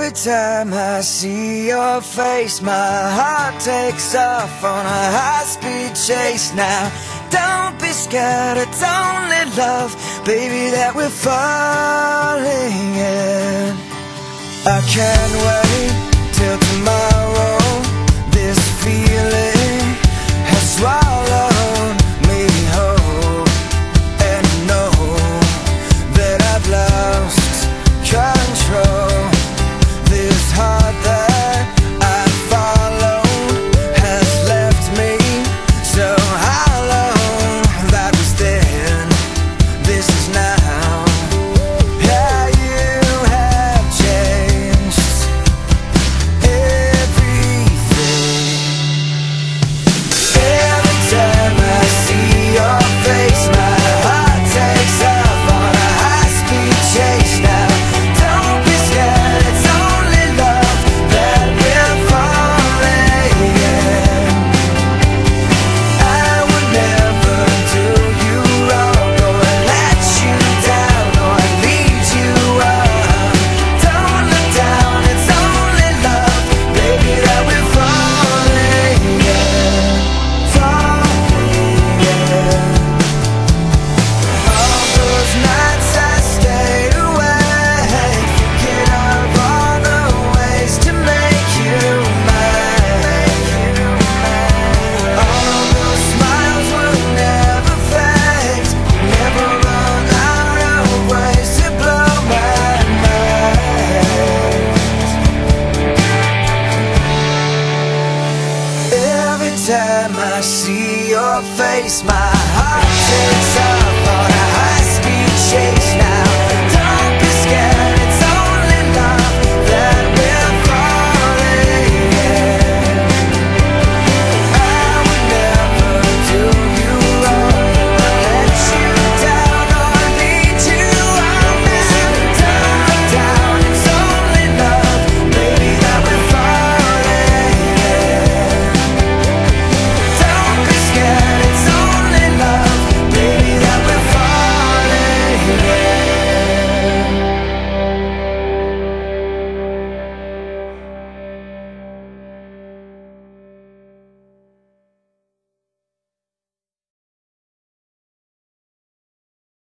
Every time I see your face, my heart takes off on a high-speed chase. Now, don't be scared, it's only love, baby, that we're falling in. I can't wait till tomorrow. This feeling has swallowed me whole, and I know that I've lost control. This heart that I followed has left me so hollow. That was then, this is now. Yeah, you have changed everything. Every time I see your face, my heart takes off on a high-speed chase. Now, don't be scared, it's only love that we're falling in. I would never do you wrong, or let you down, or lead you on. Don't look down, it's only love, baby, that we're falling in. Falling in. All those nights I stayed awake, thinking of all the ways to make you mine. All those smiles will never fade, never run out of ways to blow my mind. Every time I see your face, my heart takes off